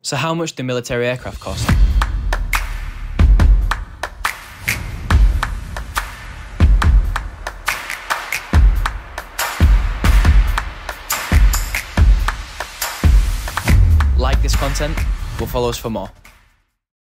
So how much do military aircraft cost? Like this content, will follow us for more.